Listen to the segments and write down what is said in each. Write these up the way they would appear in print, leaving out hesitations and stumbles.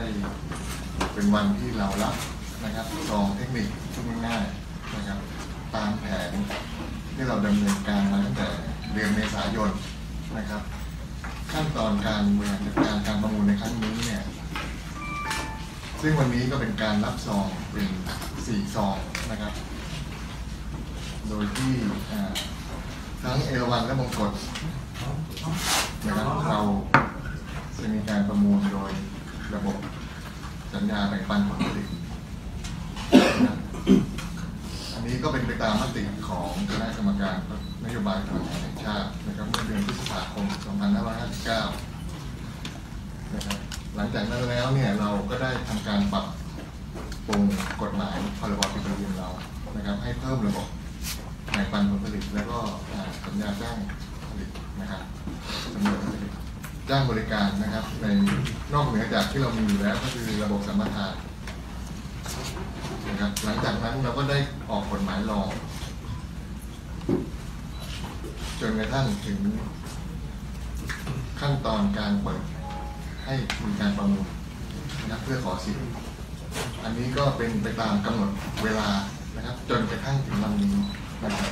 เป็นวันที่เรารับนะครับซองเทคนิคชุดง่ายๆนะครับตามแผนที่เราดำเนินการมาตั้งแต่เดือนเมษายนนะครับขั้นตอนการบริหารจัดการการประมูลในครั้งนี้เนี่ยซึ่งวันนี้ก็เป็นการรับซองเป็น4ซองนะครับโดยที่ทั้งเอราวัณและมงกฎนะครับเราจะมีการประมูลโดยระบบสัญญาแบ่งปันผลผลิตอันนี้ก็เป็นไปตามมติของคณะกรรมการนโยบายพลังงานแห่งชาตินะครับเมื่อเดือนพฤษภาคม 2559 นะครับหลังจากนั้นแล้วเนี่ยเราก็ได้ทำการปรับปรุงกฎหมายพรบปิโตรเลียมเรานะครับให้เพิ่มระบบแบ่งปันผลผลิตแล้วก็สัญญาจ้างผลิตนะครับจำนวนผลิตจ้างบริการนะครับในนอกเหนือจากที่เรามีอยู่แล้วก็คือระบบสัมปทานนะครับหลังจากนั้นเราก็ได้ออกกฎหมายรองจนกระทั่งถึงขั้นตอนการเปิดให้มีการประมูลนะครับเพื่อขอสิทธิ์อันนี้ก็เป็นไปตามกำหนดเวลานะครับจนกระทั่งถึงวันนี้นะครับ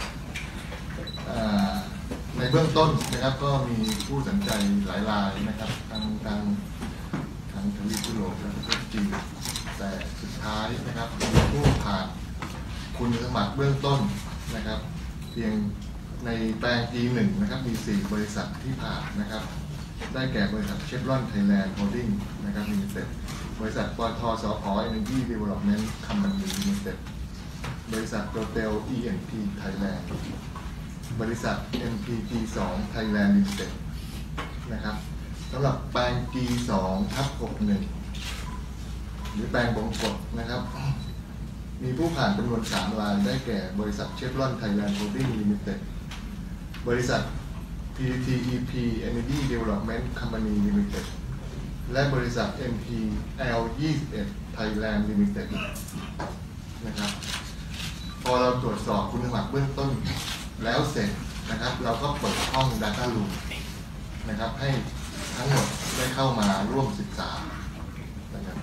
ในเบื้องต้นนะครับก็มีผู้สนใจหลายรายนะครับทางทวีปยุโรปและประเทศจีนแต่สุดท้ายนะครับมีผู้ผ่านคุณสมบัติเบื้องต้นนะครับเพียงในแปลง G1 นะครับมี4บริษัทที่ผ่านนะครับได้แก่บริษัทเชฟรอนไทยแลนด์โฮลดิ้งนะครับลิมิเต็ดบริษัทปตท.สผ.เอเนอร์จีดีเวล็อปเมนต์คัมพานีลิมิเต็ดบริษัทโตเตล ENP ไทยแลนด์บริษัท MPG2 Thailand Limited นะครับสำหรับแปลง G2/61 หรือแปลงบงกฎนะครับมีผู้ผ่านจำนวน3รายได้แก่บริษัทเชฟรอนไทยแลนด์โฮลดิ้งลิมิเต็ดบริษัท PTTEP Energy Development Company Limited และบริษัท MPL21 Thailand Limited นะครับพอเราตรวจสอบคุณสมบัติเบื้องต้นแล้วเสร็จนะครับเราก็เปิดห้อง Data Room นะครับให้ทั้งหมดได้เข้ามาร่วมศึกษานะครับ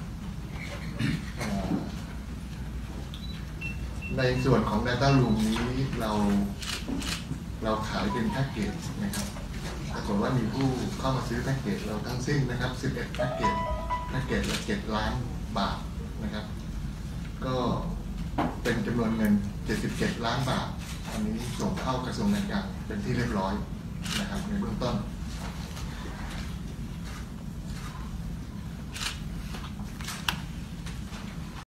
ในส่วนของ Data Room นี้เราขายเป็นแพ็กเกจนะครับปรากฏว่ามีผู้เข้ามาซื้อแพ็กเกจเราทั้งสิ้นนะครับ11แพ็กเกจละ7 ล้านบาทนะครับก็เป็นจำนวนเงิน77 ล้านบาทอันนี้ส่งเข้ากระทรวงแรงงานเป็นที่เรียบร้อยนะครับในเบื้องต้น